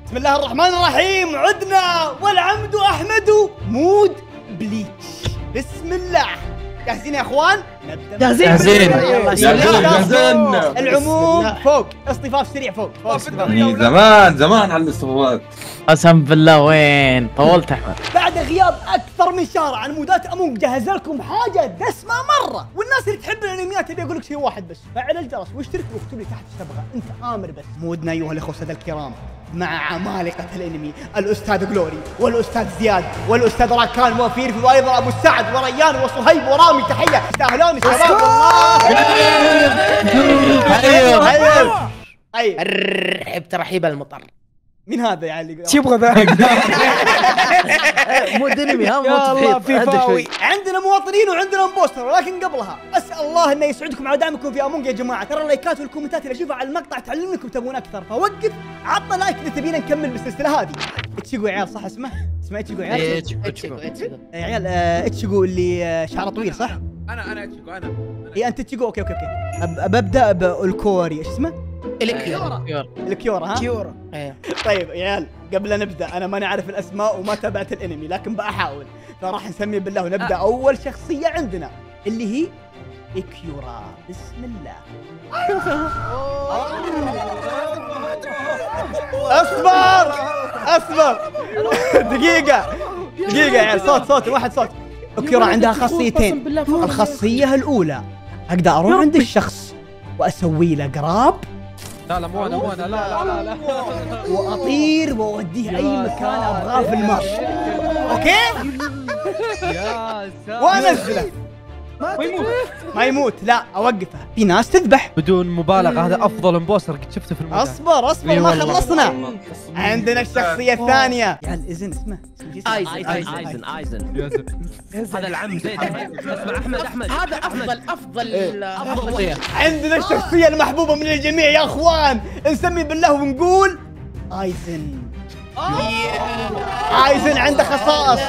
بسم الله الرحمن الرحيم. عدنا والعمد أحمد مود بليتش. بسم الله. جاهزين يا اخوان؟ جاهزين. العموم فوق، اصطفاف سريع فوق. زمان على الاصطفافات. قسم بالله وين طولت احمد. بعد غياب اكثر من شهر عن مودات امونج جهز لكم حاجه دسمه مره، والناس اللي تحب الانميات ابي اقول لك شيء واحد بس، فعل الجرس واشترك واكتب لي تحت ايش تبغى، انت امر بس. مودنا ايها الاخوه الساده الكرام مع عمالقه الانمي الاستاذ جلوري والاستاذ زياد والاستاذ راكان وفير وايضا ابو سعد وريان وصهيب ورامي. تحيه يستاهلون الشباب والله. ايوه رحب ترحيب المطر. مين هذا يا علي؟ شو يبغى ذا؟ مو انمي ها مو فيفاوي. عندنا مواطنين وعندنا امبوستر، ولكن قبلها اسال الله انه يسعدكم على دعمكم في امونج يا جماعه. ترى اللايكات والكومنتات اللي اشوفها على المقطع تعلمني انكم تبون اكثر، فوقف عطنا لايك اذا تبينا نكمل بالسلسله هذه. اتشيجو يا عيال صح اسمه اتشيجو يا عيال؟ اتشيجو يا عيال اتشيجو اللي شعره طويل صح؟ انا اتشيجو انا. اي انت اتشيجو. اوكي ببدا بالكوري. ايش اسمه؟ الكيورا ها؟ كيورا. طيب يا عيال قبل لا نبدا انا ماني عارف الاسماء وما تابعت الانمي لكن بحاول، فراح نسمي بالله ونبدا. اول شخصيه عندنا اللي هي إكيورا. بسم الله. اصبر دقيقه يا عيال. صوت واحد صوت. إكيورا عندها خاصيتين. الخاصيه الاولى اقدر اروح عند الشخص واسوي له قراب. لا مو انا لا واطير واوديه اي مكان ابغاه في الماب. اوكي؟ يا ساتر. وانزله ما يموت. لا اوقفه. في ناس تذبح بدون مبالغه. هذا افضل امبوستر قد شفته في المكان. اصبر ما خلصنا. عندنا الشخصيه الثانيه يا الاذن اسمه ايزن. هذا العم زيد. اسمع احمد هذا افضل عندنا الشخصيه المحبوبه من الجميع يا اخوان. نسمي بالله ونقول ايزن. ايزن عنده خصائص.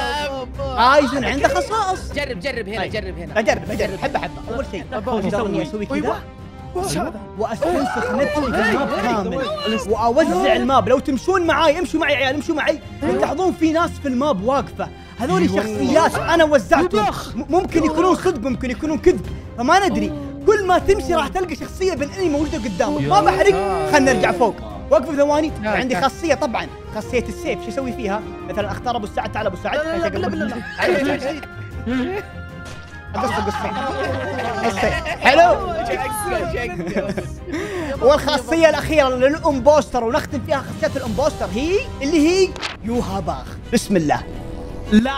جرب هنا. بجرب حبه. اول شيء اقدر اني اسوي كذا واستنسخ نفسي في الماب كامل واوزع الماب. لو تمشون معاي امشوا معي يا عيال امشوا معي. تلاحظون في ناس في الماب واقفه، هذول الشخصيات انا وزعتهم. ممكن يكونون صدق ممكن يكونون كذب، فما ندري. كل ما تمشي راح تلقى شخصيه بالانمي موجوده قدامك. ما بحرق، خلنا نرجع فوق. وقفوا ثواني. عندي خاصيه طبعا خاصيه السيف. شو اسوي فيها؟ مثلا اختار ابو سعد. تعال ابو سعد. قصين حلو. والخاصيه الاخيره للامبوستر ونختم فيها خاصيه الامبوستر هي اللي هي يوها باخ. بسم الله. لا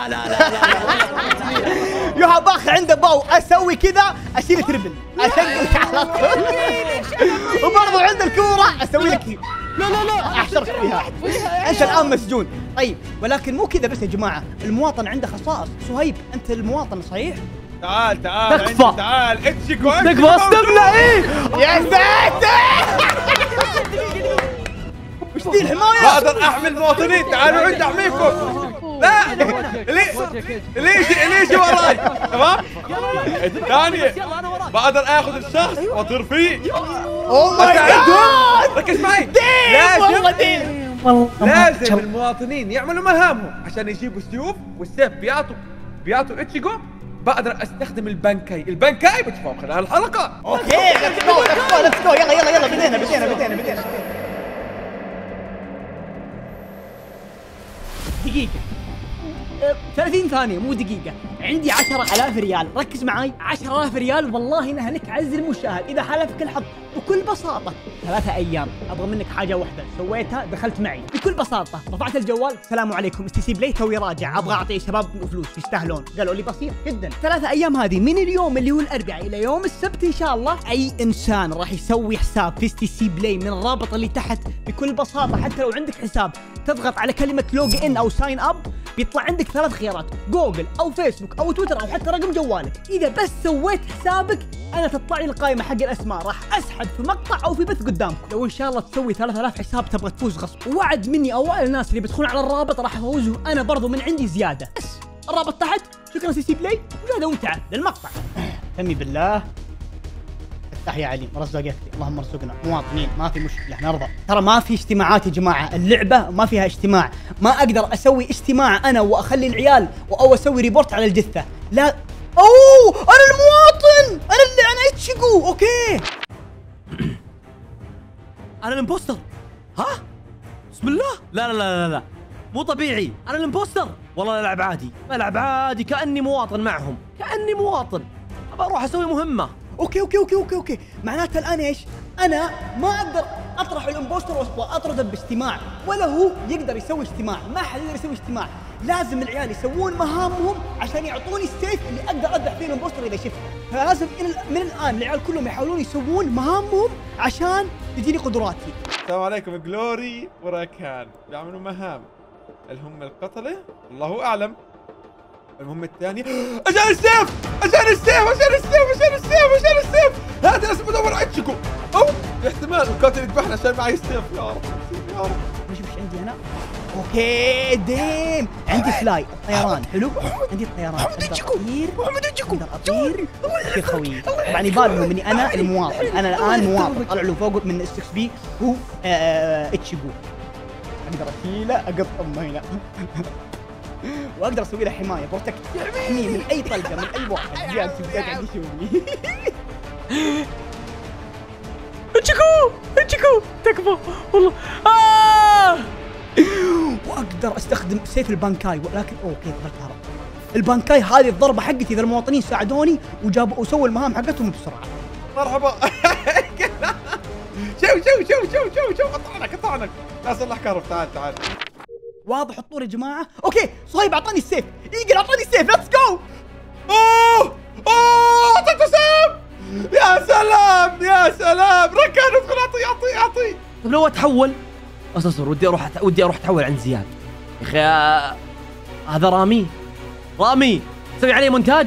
يوها باخ عنده باو. اسوي كذا اشيل تربل اشقلك على طول. وبرضه عند الكوره اسوي لك لا احشرك فيها. انت الان مسجون. طيب ولكن مو كذا بس يا جماعه، المواطن عنده خصائص. صهيب انت المواطن صحيح؟ تعال تكفى. تعال اتشيجو تكفى استبلع. ايه يا ساتر. وش ذي الحمايه؟ ما اقدر احمي المواطنين. تعالوا عند احميكم. لا ليش وراي تمام. الثانية بقدر اخذ الشخص واطير فيه. اوه ماي جاد. ركز معي. لازم المواطنين يعملوا مهامهم عشان يجيبوا السيوف والسيف. بيعطوا اتشيجو. بقدر استخدم البنكاي بتفهم خلال الحلقة. اوكي ليتس جو. يلا بدينا. دقيقة 30 ثانية مو دقيقة. عندي 10,000 ريال. ركز معاي. 10,000 ريال والله انها لك عز المشاهد اذا حالفك الحظ. بكل بساطة 3 ايام ابغى منك حاجة واحدة سويتها، دخلت معي بكل بساطة، رفعت الجوال السلام عليكم اس تي سي بلاي توي راجع ابغى اعطي شباب فلوس يستاهلون. قالوا لي بسيط جدا. 3 ايام هذه من اليوم اللي هو الاربعاء الى يوم السبت ان شاء الله. اي انسان راح يسوي حساب في اس تي سي بلاي من الرابط اللي تحت بكل بساطة. حتى لو عندك حساب تضغط على كلمة لوج ان او ساين اب بيطلع عندك 3 خيارات، جوجل او فيسبوك او تويتر او حتى رقم جوالك. اذا بس سويت حسابك انا تطلع لي القائمه حق الاسماء، راح اسحب في مقطع او في بث قدامكم. لو ان شاء الله تسوي 3000 حساب تبغى تفوز غصب. ووعد مني اوائل الناس اللي بيدخلون على الرابط راح افوزهم انا برضو من عندي زياده. بس الرابط تحت. شكرا سي سي بلاي. وجاهد وانت للمقطع. سمي بالله. تحيا علي رزقك اللهم ارزقنا مواطنين ما في مشكله نرضى. ترى ما في اجتماعات يا جماعه، اللعبه ما فيها اجتماع، ما اقدر اسوي اجتماع انا واخلي العيال او اسوي ريبورت على الجثه. لا اوه انا المواطن، انا اتشيجو. اوكي انا الامبوستر. ها؟ بسم الله. لا لا لا لا مو طبيعي، انا الامبوستر. والله العب عادي، بلعب عادي كاني مواطن معهم، كاني مواطن. ابى اروح اسوي مهمه. اوكي معناته الان ايش؟ انا ما اقدر اطرح الامبوستر واطرده باجتماع، ولا هو يقدر يسوي اجتماع، ما حد يقدر يسوي اجتماع. لازم العيال يسوون مهامهم عشان يعطوني السيف اللي اقدر اذبح فيه الامبوستر اذا شفته. فلازم من الان العيال كلهم يحاولون يسوون مهامهم عشان تجيني قدراتي. السلام عليكم جلوري وراكان بيعملوا مهام. الهم القتلة الله اعلم. المهمة الثانية عشان السيف هذا لازم ادور على اتشيكو. او احتمال القاتل يذبحنا عشان معي السيف. يا رب يا رب. مش عندي انا. اوكي ديم عندي فلاي الطيران حلو. عندي الطيران محمد اتشيكو اطير يا خوي. طبعا يبالهم اني انا المواطن، انا الان مواطن. طلع له فوق من 6 بي هو اتشيكو. اقدر اشيله اقطمه هنا واقدر اسوي له حمايه بروتكت، احميه من اي طلقه من اي واحد جالس قاعد يشوفني. اتشيكو تكفى والله. واقدر استخدم سيف البانكاي، ولكن اوكي بالكهرباء. البانكاي هذه الضربه حقتي اذا المواطنين ساعدوني وجابوا وسووا المهام حقتهم بسرعه. مرحبا. شو قطعنك لا صلح كهرب. تعال واضح الطور يا جماعه. اوكي صهيب اعطاني السيف، ايجل اعطاني السيف. ليتس جو. اوه اعطيته سيف. يا سلام ركان ادخل اعطي. طيب لو اتحول اصبر، ودي اروح اتحول عند زياد. يا اخي هذا رامي سوي عليه مونتاج.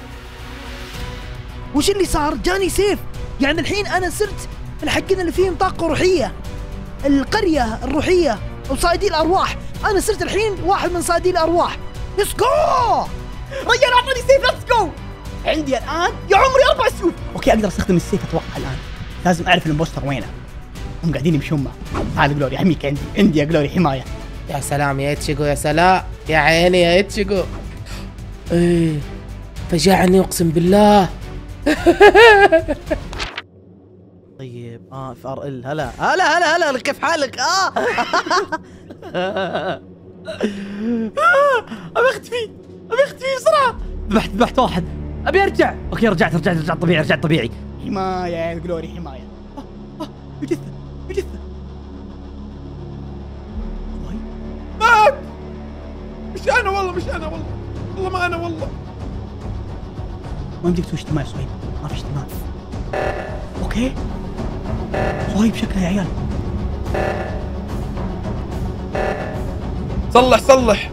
وش اللي صار؟ جاني سيف، يعني الحين انا صرت الحقين اللي فيهم طاقه روحيه، القريه الروحيه او صائدي الارواح. انا صرت الحين واحد من صائدي الارواح. ليتس جو. ريان اعطاني سيف. ليتس جو. عندي الان يا عمري 4 سيوف. اوكي اقدر استخدم السيف. اتوقع الان لازم اعرف الامبوستر وينه. هم قاعدين يمشون معه. تعال جلوري احميك. عندي يا جلوري حمايه. يا سلام يا اتشيكو، يا سلام يا عيني يا اتشيكو. ايه فجعني اقسم بالله. طيب اف ار ال. هلا كيف حالك؟ ابي اختفي بسرعه. ذبحت واحد. ابي ارجع. اوكي رجعت طبيعي. حمايه يا جلوري حمايه. بجثه مات. مش انا والله ما انا والله. ما يمديك تسوي اجتماع صهيب، ما في اجتماع. اوكي صهيب شكله يا عيال. صلح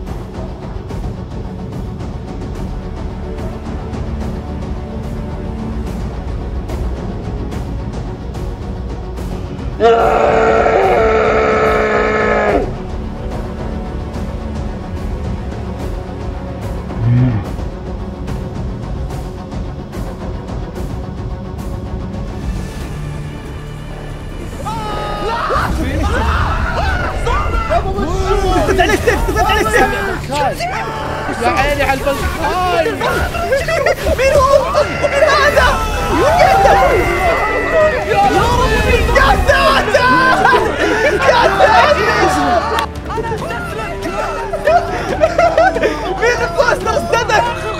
كنت على السيف يا عيني على البنكاي. مين هو؟ ومين هذا؟ يا ساتر مين البوستر استدك؟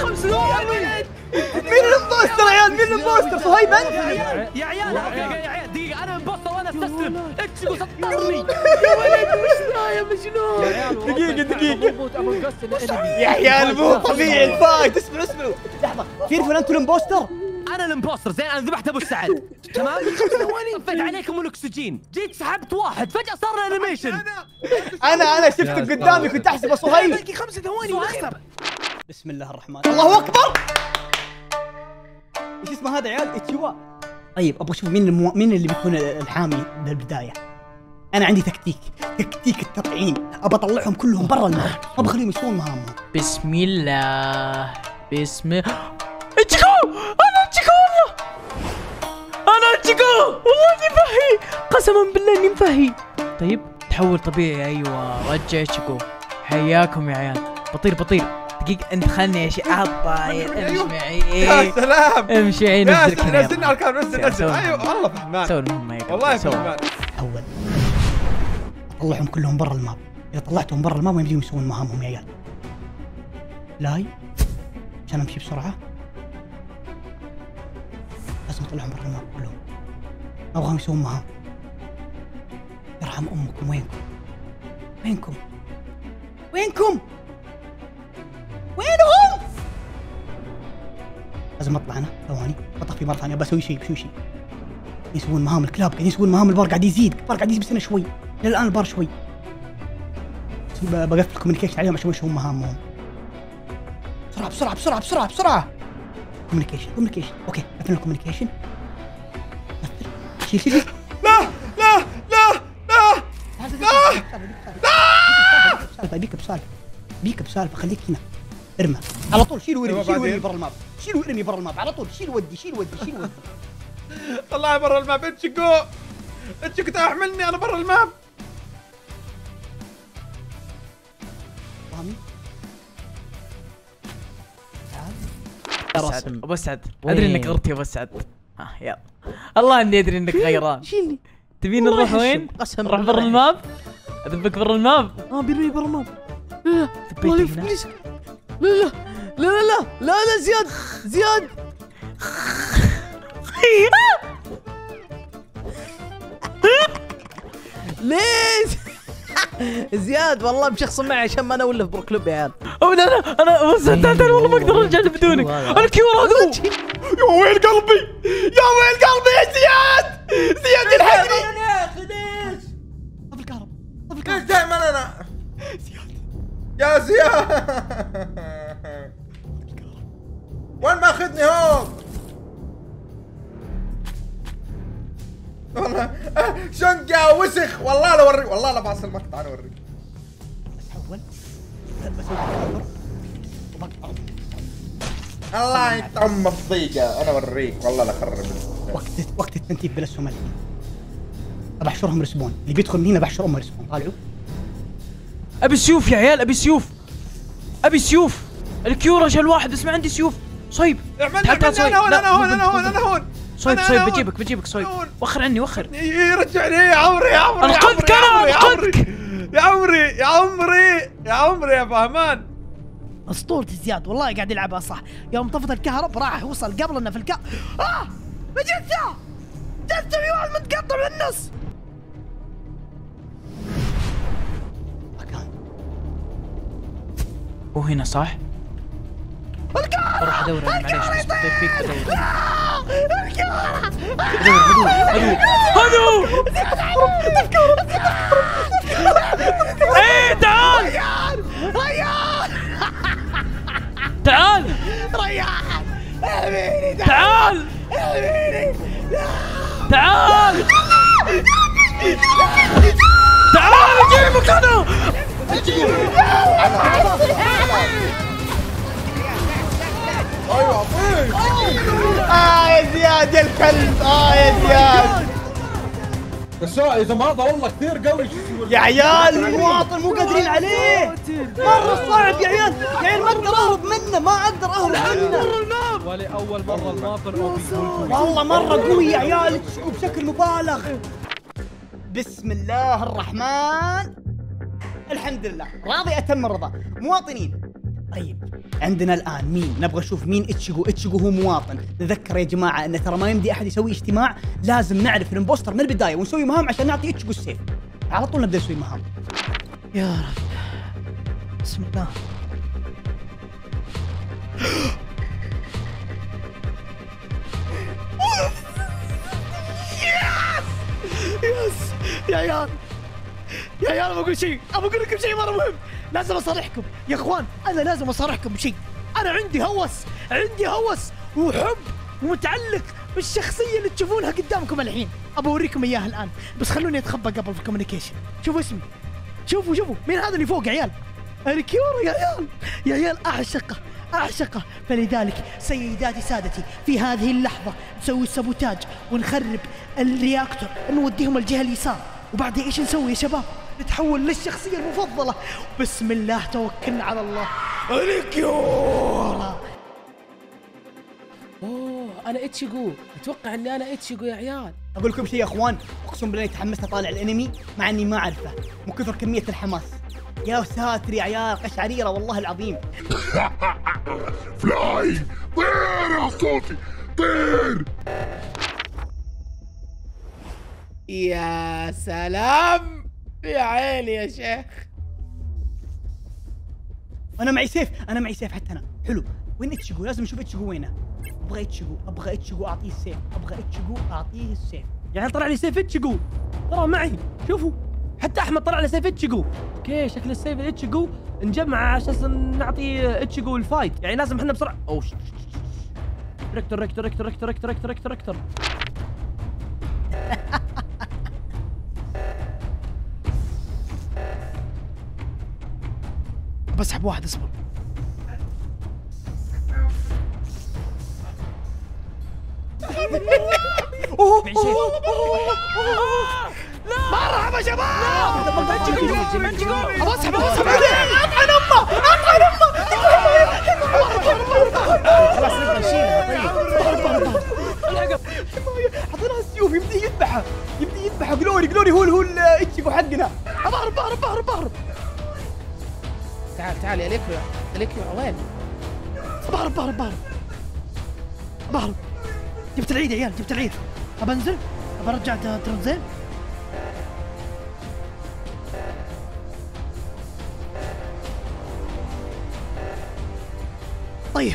مين البوستر يا عيال؟ مين البوستر؟ صهيب انت؟ يا عيال دقيقة انا امبوستر وانا استسلم. اتشيكو سطرني. يا ولد وش يا مجنون. دقيقة يا عيال مو طبيعي الفايت. اسمعوا لحظة. تعرفون انتم الامبوستر؟ انا الامبوستر زين. انا ذبحت ابو السعد تمام. طفيت عليكم الاكسجين، جيت سحبت واحد فجأة صار الانيميشن. انا شفته قدامي كنت احسبه صهيب. باقي 5 ثواني ونخسر. بسم الله الرحمن الله اكبر. ايش اسمه هذا يا عيال؟ اتشوا. طيب ابغى اشوف مين اللي بيكون الحامي بالبدايه. انا عندي تكتيك التطعيم. ابى اطلعهم كلهم برا الماب، ما بخليهم يسوون مهامهم. بسم الله اتشيكو. انا اتشيكو والله. انا اتشيكو والله اني مفهي، قسما بالله اني مفهي. طيب تحول طبيعي. ايوه رجع اتشيكو. حياكم يا عيال. بطير دقيقة انت خلني يا شيخ. طاير امشي معي. يا سلام امشي عي يا نزلك سلام. نزلنا على الكام. نزل. ايوه والله فهمان. سوي المهمة يا والله فهمان. اول اطلعهم كلهم برا الماب. اذا طلعتهم برا الماب ما يمديهم يسوون مهامهم يا عيال. لاي عشان امشي بسرعه لازم اطلعهم برا الماب كلهم. ما ابغاهم يسوون مهام. يرحم امكم. وينكم وينهم؟ لازم اطلع انا ثواني بطفي مره ثانيه. بسوي شيء يسوون مهام الكلاب. قاعدين يسوون مهام. البار قاعد يزيد. بس انا شوي للان البار شوي. بقفل الكوميونيكيشن عليهم عشان يسوون مهامهم. بسرعه. كوميونيكيشن. اوكي قفل الكوميونيكيشن. شيل. لا بيك بسالفه. خليك هنا. ارمى على طول. شيل وارمي برا الماب. على طول شيل ودي. طلعني برا الماب. اتشيكو تحملني انا برا الماب. فاهمي؟ ابو سعد ادري انك غرت يا ابو سعد. يلا الله اني ادري انك غيران. شيلني. تبين نروح وين؟ نروح برا الماب؟ اذبك برا الماب؟ بيرمي برا الماب. ثبيت هنا. لا زياد ليش زياد والله بشخصن معي عشان ما نولف برو كلوب يا عيال. انا بس تعال والله ما اقدر ارجع بدونك. انا كيورا هذا. يا ويل قلبي يا زياد الحقني. يا اخي ليش؟ طفي الكهرباء. ليش دائما انا يا زياد وين ماخذني هون؟ والله شنقة وسخ. والله لا اوريك. والله لا بعصر المقطع. انا اوريك. بسوي الله انت ام الضيقة. انا اوريك. والله لا اخرب. وقت التنتيب بالاسهم الحين. بحشرهم رسبون. اللي بيدخل من هنا بحشرهم رسبون. طالعوا. ابي سيوف يا عيال. ابي سيوف. الكيورا شال واحد بس ما عندي سيوف. صيب انا هون. صيب بجيبك صيب. وخر عني. يرجعني يا عمري. انقذك يا عمري يا فهمان. اسطورتي زياد والله قاعد يلعبها صح. يوم طفت الكهرب راح يوصل قبلنا في ما جبته في واحد متقطع من النص. مكان. وهنا صح؟ اروح ادور. معليش بس بدور فيك. هدو ايه تعال اجيبك انا. يا زياد يا الكلب. يا زياد بس اذا ما هذا والله كثير قوي. يا عيال المواطن مو قادرين عليه. مرة صعب يا عيال. ما اقدر اهرب منه. ولأول مرة المواطن والله مرة قوي يا عيال. وبشكل مبالغ. بسم الله الرحمن. الحمد لله راضي اتم الرضا. مواطنين. طيب عندنا الان مين؟ نبغى نشوف مين اتشيجو هو مواطن. نذكر يا جماعه ان ترى ما يمدي احد يسوي اجتماع. لازم نعرف الامبوستر من البدايه ونسوي مهام عشان نعطي اتشيجو السيف. على طول نبدا نسوي مهام. يا رب بسم الله. يس يا عيال ابغى اقول شيء. ابغى اقول لكم شيء مره مهم. لازم اصارحكم يا اخوان. انا لازم اصارحكم بشيء. انا عندي هوس وحب ومتعلق بالشخصيه اللي تشوفونها قدامكم الحين. ابى اوريكم اياها الان بس خلوني اتخبى قبل في الكوميونيكيشن. شوفوا اسمي. شوفوا مين هذا اللي فوق يا عيال؟ الكيورا يا عيال. اعشقه أعشقه. فلذلك سيداتي سادتي في هذه اللحظة نسوي السابوتاج ونخرب الرياكتور، نوديهم الجهة اليسار، وبعدين إيش نسوي يا شباب؟ نتحول للشخصية المفضلة. بسم الله توكلنا على الله. الكيورا. اوه انا اتشيجو، اتوقع اني انا اتشيجو يا عيال. اقول لكم شيء يا اخوان، اقسم بالله تحمست اطالع الانمي مع اني ما اعرفه من كثر كميه الحماس. يا ساتر يا عيال، قشعريره والله العظيم. فلاي طير يا صوتي طير. يا سلام يا عيني يا شيخ. انا معي سيف، انا معي سيف حتى انا. حلو، وين اتشيجو؟ لازم نشوف اتشيجو وينه. ابغى اتشيجو، ابغى اتشيجو اعطيه السيف، ابغى اتشيجو اعطيه السيف. يا عيال طلع لي سيف اتشيجو، ترى معي، شوفوا حتى احمد طلع له سيف اتشيجو. اوكي شكل السيف اتشيجو نجمع عشان نعطي اتشيجو الفايت، يعني لازم احنا بسرعه. اوه ركتر ركتر ركتر ركتر ركتر ركتر ركتر ركتر. بسحب واحد، اصبر. مرحبا شباب. ابغى اسحب اطعن امه، اطعن امه. خلاص نبغى نشيلها. طيب حطينا السيوف، يبدي يذبحه، يبدي يذبحه. جلوري هو اتشيجو حقنا. بهرب. تعال يا اليكيو وين؟ بهرب. جبت العيد يا عيال، جبت العيد. ابى انزل، ابى ارجع ترنزين. طيب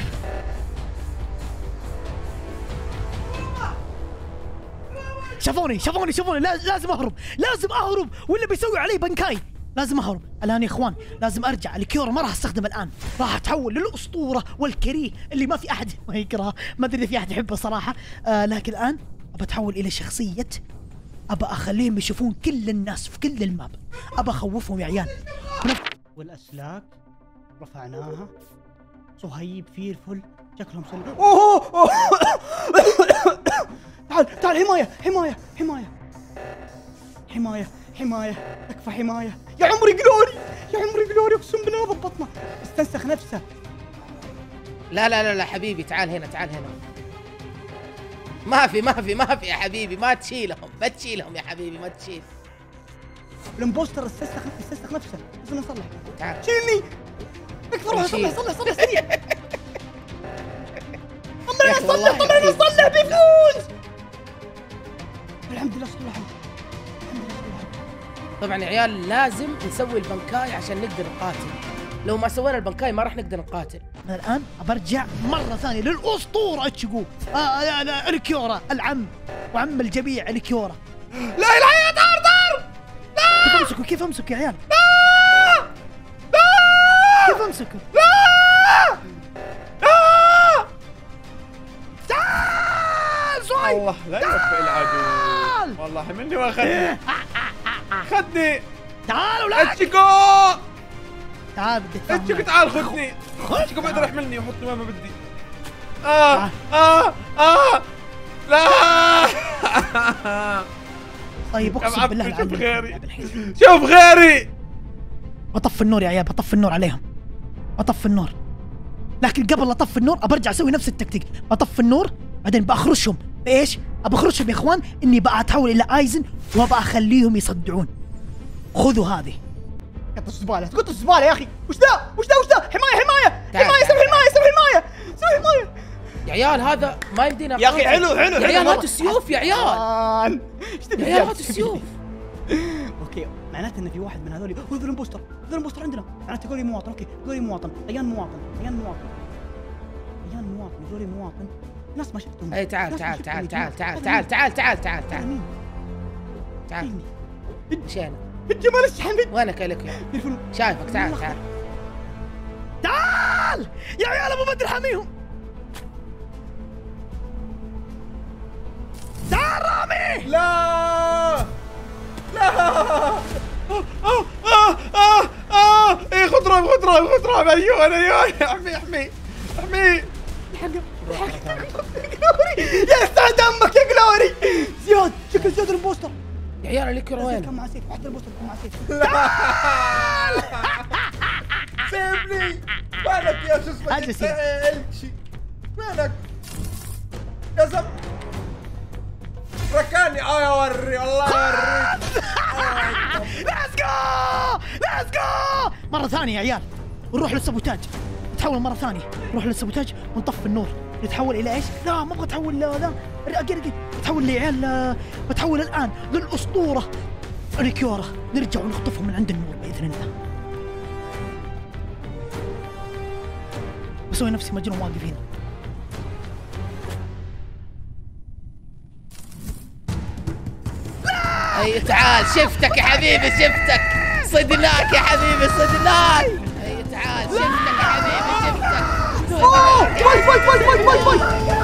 شافوني. لازم اهرب ولا بيسوي علي بنكاي. لازم اهرب الان يا اخوان، لازم ارجع. الكيورا ما راح استخدمه الان، راح اتحول للاسطوره والكريه اللي ما في احد ما يكرهه. ما ادري اذا في احد يحبه صراحه. لكن الان ابى اتحول الى شخصيه، ابى اخليهم يشوفون كل الناس في كل الماب، ابى اخوفهم يا عيال. والاسلاك رفعناها. صهيب فيرفل شكلهم سلم. اوه تعال حمايه. تكفى حمايه. يا عمري جلوري اقسم بالله ضبطنا. استنسخ نفسه. لا حبيبي، تعال هنا. ما في يا حبيبي، ما تشيلهم يا حبيبي، ما تشيل. الامبوستر استنسخ نفسه. لازم نصلح. تعال شيلني. اكثر روح صلح سريع. طمنا نصلح بيفوز. الحمد لله صلح. طبعا يا عيال لازم نسوي البنكاي عشان نقدر نقاتل. لو ما سوينا البنكاي ما راح نقدر نقاتل. انا الان برجع مره ثانيه للاسطوره اتشيجو. الكيورا العم وعم الجميع الكيورا. لا يا طار. كيف امسك يا عيال؟ كيف امسكه؟ تعال صهيب. الله لا يوفق العدو. والله مني واخذني. خذني. تعالوا لا اتشيجو. تعال بدي اتفاهم اتشيجو معك. تعال خذني. اتشيجو بيقدر يحملني ويحطني وين ما بدي. لا. طيب اقسم بالله شوف غيري. العظيم شوف غيري. بطفي النور يا عيال، بطفي النور عليهم، بطفي النور. لكن قبل لا اطفي النور ابرجع اسوي نفس التكتيك، بطفي النور بعدين باخرشهم. بايش؟ ابى اخرشهم يا اخوان، اني باتحول الى ايزن وابى اخليهم يصدعون. خذوا هذه. قط الزباله يا اخي. وش ذا؟ حمايه. سوي حمايه. يا عيال هذا ما يمدينا. يا اخي حلو يا عيال هاتوا السيوف يا عيال. ايش تبي؟ يا عيال هاتوا السيوف. اوكي معناته ان في واحد من هذول هو ذا الامبوستر عندنا. معناته قولي مواطن. اوكي قولي مواطن. عيان مواطن. قولي مواطن. ناس ما شفتهم. اي تعال. مشينا. الجمال الشحمد. وينك يا لك؟ شايفك. تعال يا عيال ابو بدر حاميهم. تعال رامي. لا. ايه خضرة. ايوه احمي. احميه. يا استاذ دمك يا جلوري. زياد شكل زياد البوستر. يا عيال الكرة وين؟ كان مع سيف حتى البوستر كان مع سيف. سيبني. وينك يا شو اسمك؟ أجلس هنا. وينك؟ يا زب ركاني. يا وري والله اوريك. ليتس جو مرة ثانية يا عيال، ونروح للسابوتاج. نتحول مرة ثانية، نروح للسابوتاج ونطفي النور. نتحول إلى إيش؟ لا ما أبغى أتحول. لا رقي نتحول لعيال. بتحول الآن للأسطورة اليكيورا. نرجع ونخطفهم من عند النور بإذن الله. بسوي نفسي مجنون واقف هنا. اي تعال، شفتك يا حبيبي، شفتك. صدناك يا حبيبي، صدناك. اي تعال، شفتك يا حبيبي، شفتك. باي.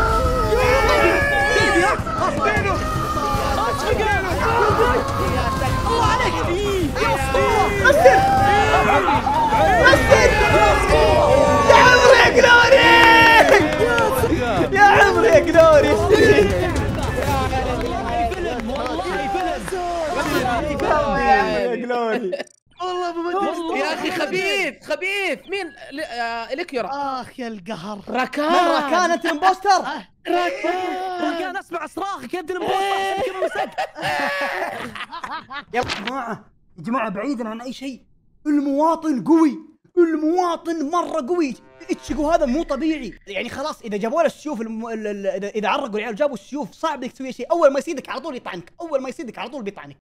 الله عليك يا اسطوره. مسر يا عمري يا جلوري. يا عمري يا جلوري. يا جلوري والله بمدرسة. يا اخي خبيث. مين؟ اليكيورا. اخ يا القهر. ركان انت الامبوستر. ركان اسمع صراخك يا ابن الامبوستر. كيف مسك؟ يا جماعه بعيدا عن اي شيء، المواطن قوي، المواطن مره قوي. اتشيجو هذا مو طبيعي يعني. خلاص اذا جابوا له السيوف اذا عرقوا العيال جابوا السيوف صعب انك تسوي شيء. اول ما يصيدك على طول يطعنك، اول ما يصيدك على طول بيطعنك.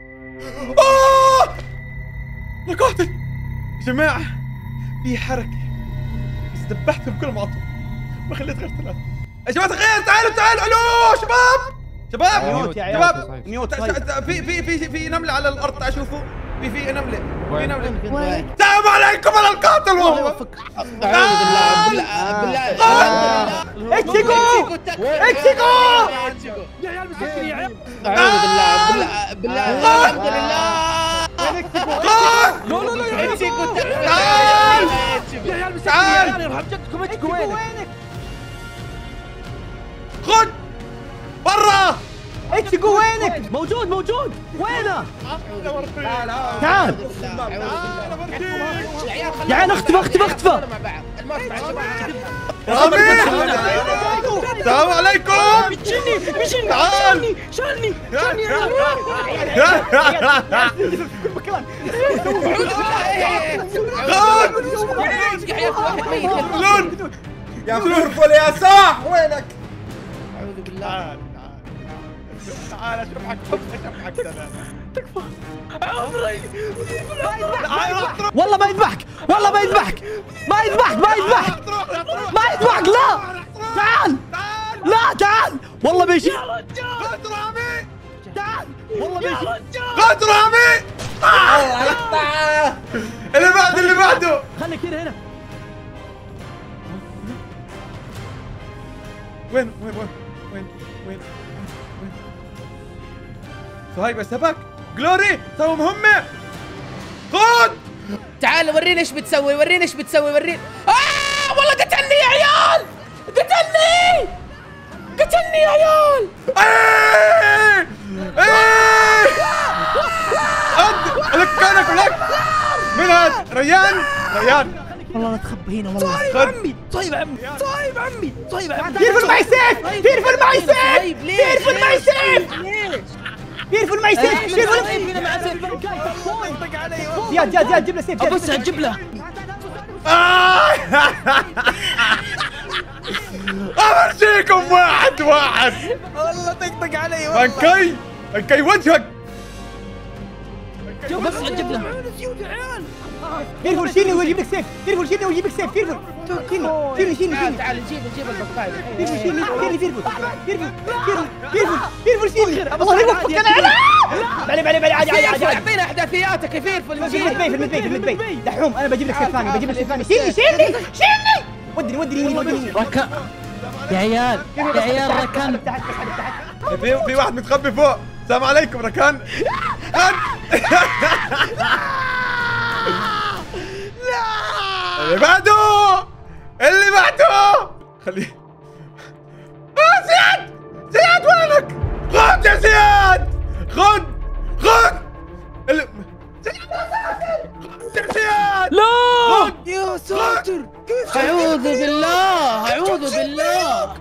يا قاتل يا جماعة، في حركة بس ذبحتهم كلهم على طول، ما خليت غير 3. يا جماعة الخير تعالوا. الو شباب ميوت يا عيال. ميوت. في نملة على الأرض. تعالوا شوفوا. في نملة. وين؟ السلام عليكم. أنا القاتل والله. اعوذ بالله. اتشيجو. يا عيال مسكني يا عيال. اعوذ بالله. الحمد لله. لا يا تعال. يا عيال مسكني يا عيال. يرحم جدكم. اتشيجو وينك؟ خد برا. اتشيجو وينك؟ موجود. وينه؟ تعال يا عيال. اختفى. السلام عليكم. شالني يا فلفل يا صاح وينك؟ اعوذ بالله. تعال اشرحك. والله ما يذبحك. لا تعال والله بيشي. خد رامي. تعال والله بيشي. خد رامي. اللي بعده. خليك هنا. وين صهيب سبك. جلوري سووا مهمة. خد. تعال وريني ايش بتسوي. وريني. والله قتلني يا عيال. قتلني يا عيال. لك من هذا؟ ريان. والله لا تخبى هنا والله. طيب عمي. يرفل معي سيف. زياد جيب له سيف. بس جيب له. أمرجيكم واحد. والله طقطق علي. بنكي وجهك. بس جيب له. فيرفل شيلني ويجيب لك سيف. فيرفل شيلني. تعال نجيب البقايا. فيرفل شيلني. الله يوفقك. انا بلي عادي. اعطينا احداثياتك يا فيرفل. في المدبي. دحوم انا بجيب لك سيف ثاني. شيلني. ودني. ركان يا عيال ركان. في واحد متخبي فوق. السلام عليكم ركان. اللي بعده. اللي بعده خليه. زياد زياد وينك؟ خد يا زياد، خد اللي زياد لا يا ساتر كيف اعوذ بالله اعوذ بالله.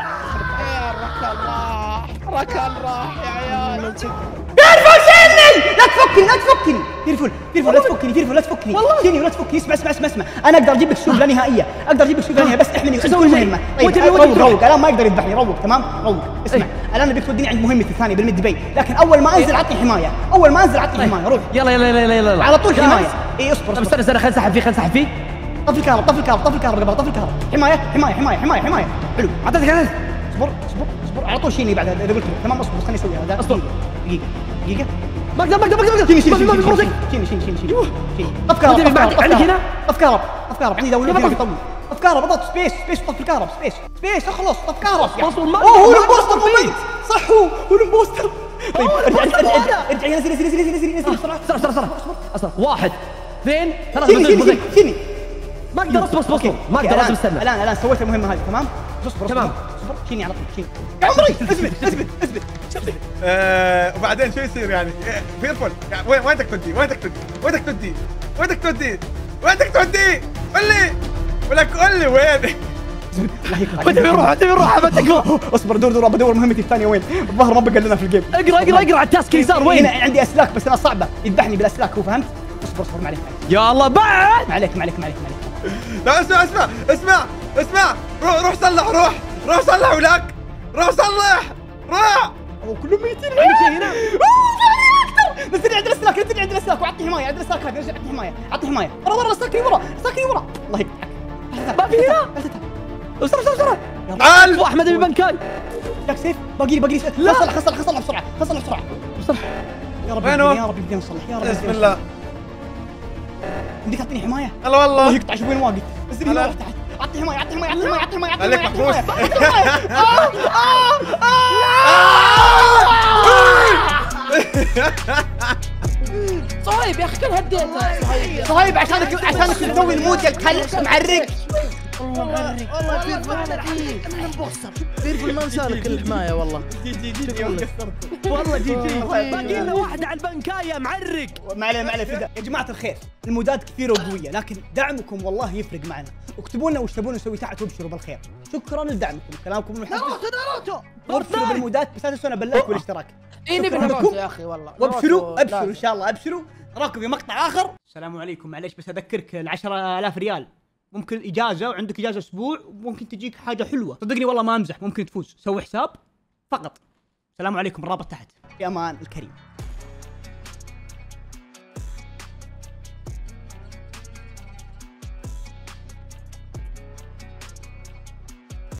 ركل راح يا عيال. فيرفول شيلني، لا تفكني فيرفول لا تفكني شيلني ولا تفكني. اسمع انا اقدر اجيب لك شوف لا نهائيه، بس احملني كل مهمه. طيب روق الان ما يقدر يذبحني. روق تمام روق. اسمع الان ابيك توديني عند مهمتي الثانيه بالميد باي، لكن اول ما انزل عطني حمايه. روح يلا على طول حمايه. اي اصبر استنى خلينا نسحب فيه طفي الكهرباء. حمايه. حلو اعطيتك انا. اصبر على طول شيلني بعد اذا قلت تمام. اصبر خليني اسوي هذا. اصبر دقيقه ما اقدر شيلني. طف كهرباء عندي دوري يطول. طف كهرباء ضغط سبيس طف الكهرباء سبيس اخلص. طف كهرباء هو الامبوستر صح هو الامبوستر. طيب ارجع نزل بسرعه 1 2 3 شيلني ما اقدر اصبر ما اقدر لازم استنى. الان سويت المهمه هذه تمام. اصبر شيلني على طول شيلني يا عمري. اثبت وبعدين شو يصير يعني؟ فيرفول وينك تودي؟ قول لي وين؟ وين بنروح اصبر دور بدور مهمتي الثانيه وين؟ الظاهر ما بقى لنا في الجيم. اقرا على التاسك اليسار وين؟ هنا عندي اسلاك بس انا صعبه يذبحني بالاسلاك هو فهمت؟ اصبر ما عليك يا الله بعد ما عليك لا اسمع روح صلح ولاك روح هو كلهم ميتين. عندك شيء هنا؟ نزلني عند الاسلاك وعطني حمايه. عند الاسلاك هذه عطني حمايه. ورا الاسلاك ورا الله يضحك. ما في هنا. بسرعه تعال احمد ابي بنكاي. لك سيف باقي لا خلص بسرعه يا رب يقدر نصلح يا رب. بسم الله. بدك تعطيني حمايه؟ هلا والله يقطع شوف وين واقف. نزلني هنا تحت. عطني حمايه. خليك محبوس. صهيب يا اخي كل هديتها. صهيب عشانك تسوي المود يا الكلب معرق. والله فيرفول ما مسالك الحمايه والله. والله جي باقي لنا واحده على البنكايه معرق. ما عليه فدا. يا جماعه الخير المودات كثيره وقويه لكن دعمكم والله يفرق معنا. اكتبوا لنا وش تبون نسوي تحت وابشروا بالخير. شكرا لدعمكم كلامكم محفز. وابشروا بالمودات بس لا تنسونا باللايك والاشتراك. نبي ناروتو يا اخي والله. وابشروا ان شاء الله ابشروا. نراكم في مقطع اخر. السلام عليكم معليش بس اذكرك 10,000 ريال ممكن اجازه وعندك اجازه اسبوع وممكن تجيك حاجه حلوه صدقني والله ما امزح ممكن تفوز. سوي حساب فقط. السلام عليكم الرابط تحت. في امان الكريم.